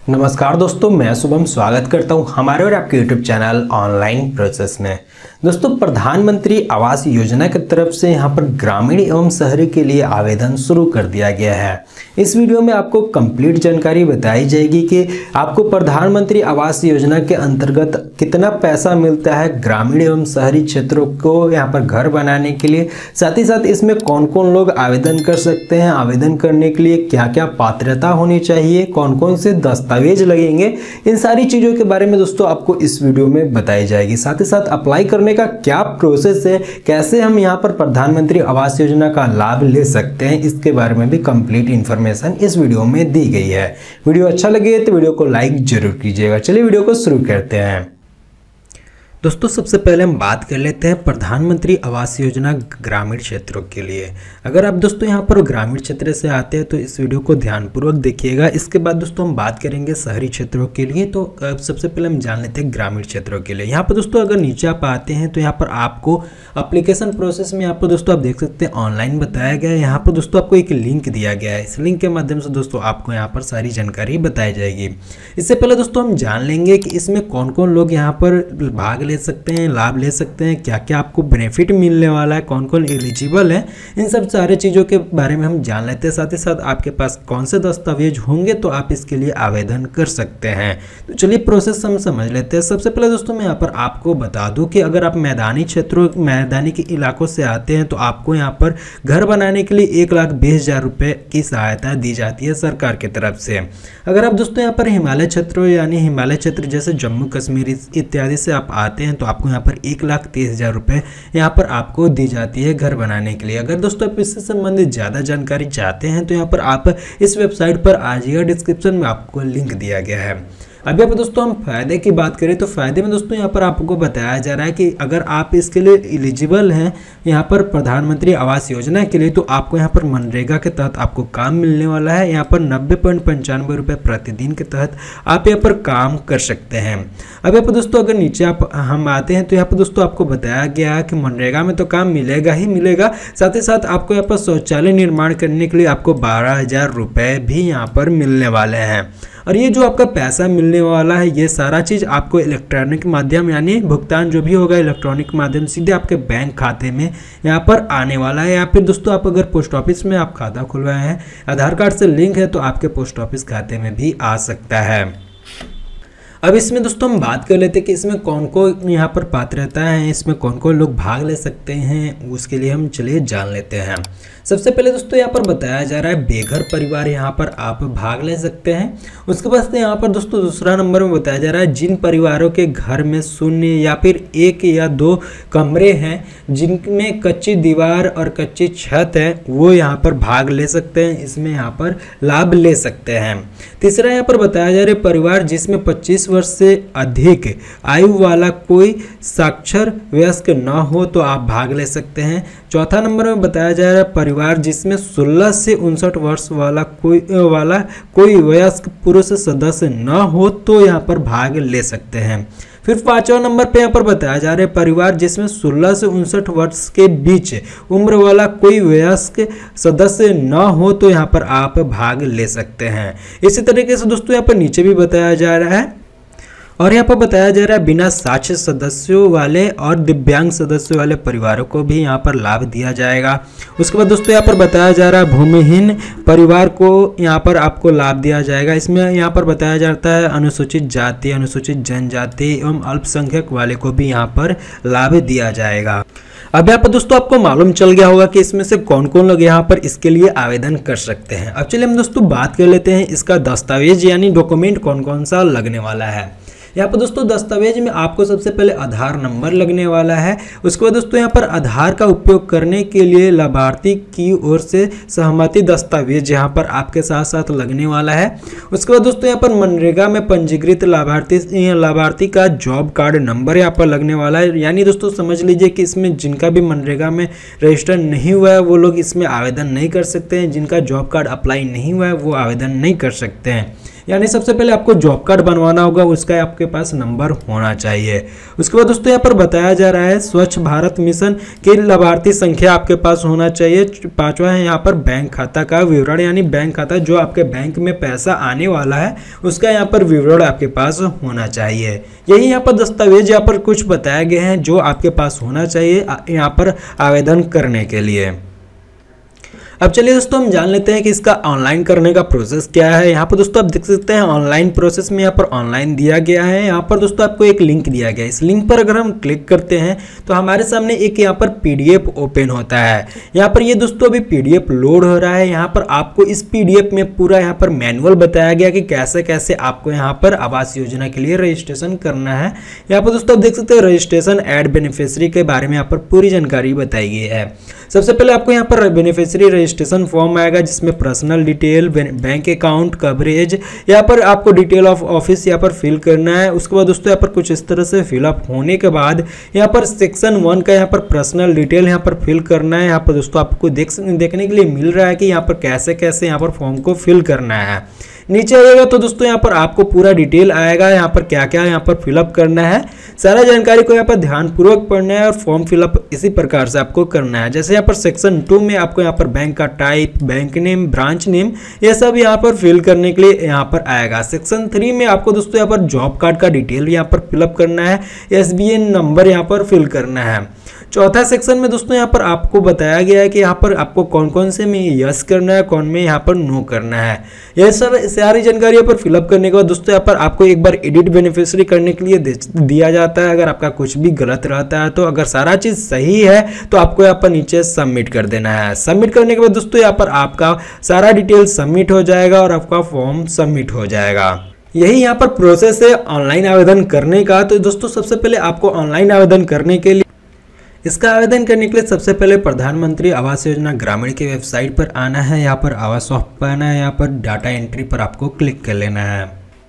नमस्कार दोस्तों, मैं शुभम स्वागत करता हूं हमारे और आपके YouTube चैनल ऑनलाइन प्रोसेस में। दोस्तों, प्रधानमंत्री आवास योजना की तरफ से यहां पर ग्रामीण एवं शहरी के लिए आवेदन शुरू कर दिया गया है। इस वीडियो में आपको कंप्लीट जानकारी बताई जाएगी कि आपको प्रधानमंत्री आवास योजना के अंतर्गत कितना पैसा मिलता है ग्रामीण एवं शहरी क्षेत्रों को यहां पर घर बनाने के लिए। साथ ही साथ इसमें कौन कौन लोग आवेदन कर सकते हैं, आवेदन करने के लिए क्या क्या पात्रता होनी चाहिए, कौन कौन से दस्तावेज लगेंगे, इन सारी चीज़ों के बारे में दोस्तों आपको इस वीडियो में बताई जाएगी। साथ ही साथ अप्लाई करने का क्या प्रोसेस है, कैसे हम यहाँ पर प्रधानमंत्री आवास योजना का लाभ ले सकते हैं, इसके बारे में भी कंप्लीट इन्फॉर्मेशन इस वीडियो में दी गई है। वीडियो अच्छा लगे तो वीडियो को लाइक जरूर कीजिएगा। चलिए वीडियो को शुरू करते हैं। दोस्तों, सबसे पहले हम बात कर लेते हैं प्रधानमंत्री आवास योजना ग्रामीण क्षेत्रों के लिए। अगर आप दोस्तों यहाँ पर ग्रामीण क्षेत्र से आते हैं तो इस वीडियो को ध्यानपूर्वक देखिएगा। इसके बाद दोस्तों हम बात करेंगे शहरी क्षेत्रों के लिए। तो सबसे पहले हम जान लेते हैं ग्रामीण क्षेत्रों के लिए। यहाँ पर दोस्तों अगर नीचे आप आते हैं तो यहाँ पर आपको एप्लीकेशन प्रोसेस में यहाँ पर दोस्तों आप देख सकते हैं ऑनलाइन बताया गया है। यहाँ पर दोस्तों आपको एक लिंक दिया गया है। इस लिंक के माध्यम से दोस्तों आपको यहाँ पर सारी जानकारी बताई जाएगी। इससे पहले दोस्तों हम जान लेंगे कि इसमें कौन कौन लोग यहाँ पर भाग ले सकते हैं, लाभ ले सकते हैं, क्या क्या आपको बेनिफिट मिलने वाला है, कौन कौन एलिजिबल है, इन सब सारे चीज़ों के बारे में हम जान लेते हैं। साथ ही साथ आपके पास कौन से दस्तावेज होंगे तो आप इसके लिए आवेदन कर सकते हैं। तो चलिए प्रोसेस हम समझ लेते हैं। सबसे पहले दोस्तों मैं यहाँ पर आपको बता दूं कि अगर आप मैदानी क्षेत्रों मैदानी के इलाकों से आते हैं तो आपको यहाँ पर घर बनाने के लिए 1,20,000 रुपये की सहायता दी जाती है सरकार की तरफ से। अगर आप दोस्तों यहाँ पर हिमालय क्षेत्रों यानी हिमालय क्षेत्र जैसे जम्मू कश्मीर इत्यादि से आप आते हैं तो आपको यहाँ पर 1,30,000 रुपये यहाँ पर आपको दी जाती है घर बनाने के लिए। अगर दोस्तों आप इससे संबंधित ज़्यादा जानकारी चाहते हैं तो यहाँ पर आप इस वेबसाइट पर आ जाइएगा, डिस्क्रिप्शन में आपको लिंक दिया गया है। अभी अब दोस्तों हम फायदे की बात करें तो फायदे में दोस्तों यहाँ पर आपको बताया जा रहा है कि अगर आप इसके लिए एलिजिबल हैं यहाँ पर प्रधानमंत्री आवास योजना के लिए तो आपको यहाँ पर मनरेगा के तहत आपको काम मिलने वाला है। यहाँ पर 90.95 रुपये प्रतिदिन के तहत आप यहाँ पर काम कर सकते हैं। अब यहाँ पर दोस्तों अगर नीचे हम आते हैं तो यहाँ पर दोस्तों आपको बताया गया है कि मनरेगा में तो काम मिलेगा ही मिलेगा, साथ ही साथ आपको यहाँ पर शौचालय निर्माण करने के लिए आपको 12,000 रुपये भी यहाँ पर मिलने वाले हैं। और ये जो आपका पैसा मिलने वाला है ये सारा चीज़ आपको इलेक्ट्रॉनिक माध्यम यानी भुगतान जो भी होगा इलेक्ट्रॉनिक माध्यम सीधे आपके बैंक खाते में यहाँ पर आने वाला है। या फिर दोस्तों आप अगर पोस्ट ऑफिस में आप खाता खुलवाए हैं, आधार कार्ड से लिंक है तो आपके पोस्ट ऑफिस खाते में भी आ सकता है। अब इसमें दोस्तों हम बात कर लेते हैं कि इसमें कौन कौन यहाँ पर पात्रता है, इसमें कौन कौन लोग भाग ले सकते हैं, उसके लिए हम चलिए जान लेते हैं। सबसे पहले दोस्तों यहाँ पर बताया जा रहा है बेघर परिवार यहाँ पर आप भाग ले सकते हैं। उसके बाद यहाँ पर दोस्तों दूसरा नंबर में बताया जा रहा है जिन परिवारों के घर में शून्य या फिर 1 या 2 कमरे हैं, जिनमें कच्ची दीवार और कच्ची छत है, वो यहाँ पर भाग ले सकते हैं, इसमें यहाँ पर लाभ ले सकते हैं। तीसरा यहाँ पर बताया जा रहा है परिवार जिसमें 25 वर्ष से अधिक आयु वाला कोई साक्षर वयस्क न हो तो आप भाग ले सकते हैं। चौथा नंबर में बताया जा रहा है परिवार जिसमें 16 से 59 वर्ष वाला कोई वयस्क पुरुष सदस्य न हो तो यहाँ पर भाग ले सकते हैं। फिर 5वां नंबर पे यहाँ पर बताया जा रहा है परिवार जिसमें 16 से 59 वर्ष के बीच उम्र वाला कोई वयस्क सदस्य न हो तो यहाँ पर आप भाग ले सकते हैं। इसी तरीके से दोस्तों यहाँ पर नीचे भी बताया जा रहा है और यहाँ पर बताया जा रहा है बिना साक्ष्य सदस्यों वाले और दिव्यांग सदस्यों वाले परिवारों को भी यहाँ पर लाभ दिया जाएगा। उसके बाद दोस्तों यहाँ पर बताया जा रहा है भूमिहीन परिवार को यहाँ पर आपको लाभ दिया जाएगा। इसमें यहाँ पर बताया जाता है अनुसूचित जाति, अनुसूचित जनजाति एवं अल्पसंख्यक वाले को भी यहाँ पर लाभ दिया जाएगा। अब यहाँ पर दोस्तों आपको मालूम चल गया होगा कि इसमें से कौन कौन लोग यहाँ पर इसके लिए आवेदन कर सकते हैं। अब चलिए हम दोस्तों बात कर लेते हैं इसका दस्तावेज यानी डॉक्यूमेंट कौन कौन सा लगने वाला है। यहाँ पर दोस्तों दस्तावेज में आपको सबसे पहले आधार नंबर लगने वाला है। उसके बाद दोस्तों यहाँ पर आधार का उपयोग करने के लिए लाभार्थी की ओर से सहमति दस्तावेज यहाँ पर आपके साथ साथ लगने वाला है। उसके बाद दोस्तों यहाँ पर मनरेगा में पंजीकृत लाभार्थी का जॉब कार्ड नंबर यहाँ पर लगने वाला है। यानी दोस्तों समझ लीजिए कि इसमें जिनका भी मनरेगा में रजिस्टर नहीं हुआ है वो लोग इसमें आवेदन नहीं कर सकते हैं, जिनका जॉब कार्ड अप्लाई नहीं हुआ है वो आवेदन नहीं कर सकते हैं। यानी सबसे पहले आपको जॉब कार्ड बनवाना होगा, उसका आपके पास नंबर होना चाहिए। उसके बाद दोस्तों यहाँ पर बताया जा रहा है स्वच्छ भारत मिशन के लाभार्थी संख्या आपके पास होना चाहिए। पांचवा है यहाँ पर बैंक खाता का विवरण, यानी बैंक खाता जो आपके बैंक में पैसा आने वाला है उसका यहाँ पर विवरण आपके पास होना चाहिए। यही यहाँ पर दस्तावेज यहाँ पर कुछ बताए गए हैं जो आपके पास होना चाहिए यहाँ पर आवेदन करने के लिए। अब चलिए दोस्तों हम जान लेते हैं कि इसका ऑनलाइन करने का प्रोसेस क्या है। यहाँ पर दोस्तों आप देख सकते हैं ऑनलाइन प्रोसेस में यहाँ पर ऑनलाइन दिया गया है। यहाँ पर दोस्तों आपको एक लिंक दिया गया है, इस लिंक पर अगर हम क्लिक करते हैं तो हमारे सामने एक यहाँ पर पीडीएफ ओपन होता है। यहाँ पर ये दोस्तों अभी पीडीएफ लोड हो रहा है। यहाँ पर आपको इस पीडीएफ में पूरा यहाँ पर मैनुअल बताया गया कि कैसे कैसे आपको यहाँ पर आवास योजना के लिए रजिस्ट्रेशन करना है। यहाँ पर दोस्तों आप देख सकते हैं रजिस्ट्रेशन एड बेनिफिशियरी के बारे में यहाँ पर पूरी जानकारी बताई गई है। सबसे पहले आपको यहाँ पर बेनिफिशियरी रजिस्ट्रेशन फॉर्म आएगा जिसमें personal detail, bank account coverage, यहाँ पर आपको डिटेल ऑफ ऑफिस यहाँ पर फिल करना है। उसके बाद दोस्तों यहाँ पर कुछ इस तरह से फिलअप होने के बाद यहाँ पर सेक्शन 1 का यहाँ पर पर्सनल डिटेल यहाँ पर फिल करना है। यहाँ पर दोस्तों आपको देखने के लिए मिल रहा है कि यहाँ पर कैसे कैसे यहाँ पर फॉर्म को फिल करना है। नीचे आएगा तो दोस्तों यहाँ पर आपको पूरा डिटेल आएगा, यहाँ पर क्या क्या यहाँ पर फिलअप करना है, सारा जानकारी को यहाँ पर ध्यानपूर्वक पढ़ना है और फॉर्म फिलअप इसी प्रकार से आपको करना है। जैसे यहाँ पर सेक्शन 2 में आपको यहाँ पर बैंक का type, bank name, branch name, ये सब यहाँ पर फिल करने के लिए यहाँ पर आएगा। सेक्शन 3 में आपको दोस्तों यहाँ पर जॉब कार्ड का डिटेल यहाँ पर फिलअप करना है, SBN नंबर यहाँ पर फिल करना है। चौथा सेक्शन में दोस्तों यहाँ पर आपको बताया गया है कि यहाँ पर आपको कौन कौन से में यस करना है, कौन में यहाँ पर नो करना है। यह सारी जानकारी यहाँ पर फिलअप करने के बाद दोस्तों यहाँ पर आपको एक बार एडिट बेनिफिशियरी करने के लिए दिया जाता है। अगर आपका कुछ भी गलत रहता है तो अगर सारा चीज़ सही है तो आपको यहाँ पर नीचे सबमिट कर देना है। सबमिट करने के बाद दोस्तों यहाँ पर आपका सारा डिटेल सबमिट हो जाएगा और आपका फॉर्म सबमिट हो जाएगा। यही यहाँ पर प्रोसेस है ऑनलाइन आवेदन करने का। तो दोस्तों सबसे पहले आपको ऑनलाइन आवेदन करने के लिए इसका आवेदन करने के लिए सबसे पहले प्रधानमंत्री आवास योजना ग्रामीण की वेबसाइट पर आना है। यहाँ पर आवास सॉफ्ट पर आना है, यहाँ पर डाटा एंट्री पर आपको क्लिक कर लेना है।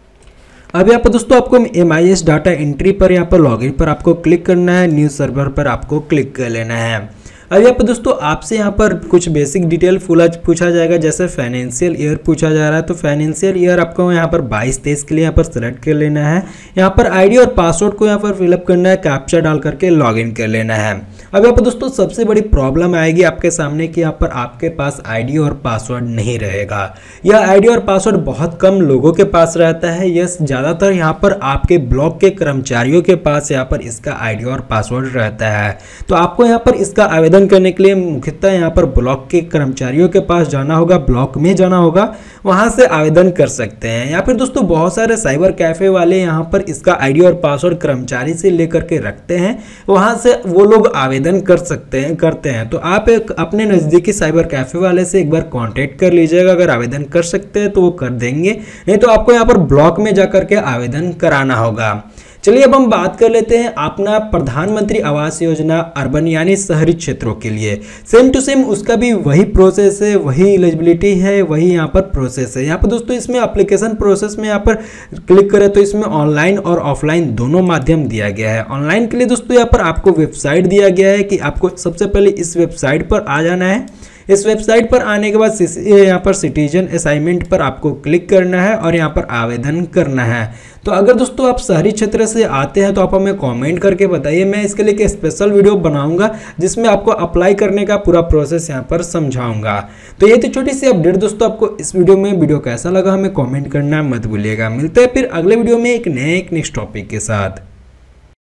अब यहाँ पर दोस्तों आपको MIS डाटा एंट्री पर यहाँ पर लॉगिन पर आपको क्लिक करना है, न्यूज़ सर्वर पर आपको क्लिक कर लेना है। अब यहाँ पर दोस्तों आपसे यहाँ पर कुछ बेसिक डिटेल पूछा जाएगा, जैसे फाइनेंशियल ईयर पूछा जा रहा है तो फाइनेंशियल ईयर आपको यहाँ पर 22-23 के लिए यहाँ पर सेलेक्ट कर लेना है। यहाँ पर आईडी और पासवर्ड को यहाँ पर फिलअप करना है, कैप्चा डाल करके लॉगिन कर लेना है। अब यहाँ पर दोस्तों सबसे बड़ी प्रॉब्लम आएगी आपके सामने कि यहाँ पर आपके पास आईडी और पासवर्ड नहीं रहेगा। यह आईडी और पासवर्ड बहुत कम लोगों के पास रहता है। यह ज़्यादातर यहाँ पर आपके ब्लॉक के कर्मचारियों के पास यहाँ पर इसका आईडी और पासवर्ड रहता है। तो आपको यहाँ पर इसका आवेदन करने के लिए मुख्यतः यहाँ पर ब्लॉक के कर्मचारियों के पास जाना होगा, ब्लॉक में जाना होगा, वहां से आवेदन कर सकते हैं। या फिर दोस्तों बहुत सारे साइबर कैफे वाले यहाँ पर इसका आईडी और पासवर्ड कर्मचारी से लेकर के रखते हैं, वहां से वो लोग आवेदन करते हैं। तो आप अपने नज़दीकी साइबर कैफे वाले से एक बार कांटेक्ट कर लीजिएगा। अगर आवेदन कर सकते हैं तो वो कर देंगे, नहीं तो आपको यहाँ पर ब्लॉक में जाकर के आवेदन कराना होगा। चलिए अब हम बात कर लेते हैं अपना प्रधानमंत्री आवास योजना अर्बन यानी शहरी क्षेत्रों के लिए। सेम टू सेम उसका भी वही प्रोसेस है, वही एलिजिबिलिटी है, वही यहाँ पर प्रोसेस है। यहाँ पर दोस्तों इसमें एप्लीकेशन प्रोसेस में यहाँ पर क्लिक करें तो इसमें ऑनलाइन और ऑफलाइन दोनों माध्यम दिया गया है। ऑनलाइन के लिए दोस्तों यहाँ पर आपको वेबसाइट दिया गया है कि आपको सबसे पहले इस वेबसाइट पर आ जाना है। इस वेबसाइट पर आने के बाद यहाँ पर सिटीजन असाइनमेंट पर आपको क्लिक करना है और यहाँ पर आवेदन करना है। तो अगर दोस्तों आप शहरी क्षेत्र से आते हैं तो आप हमें कमेंट करके बताइए, मैं इसके लिए एक स्पेशल वीडियो बनाऊंगा जिसमें आपको अप्लाई करने का पूरा प्रोसेस यहाँ पर समझाऊंगा। तो ये थी छोटी सी अपडेट दोस्तों, आपको इस वीडियो कैसा लगा हमें कमेंट करना मत भूलिएगा। मिलते हैं फिर अगले वीडियो में एक नेक्स्ट टॉपिक के साथ।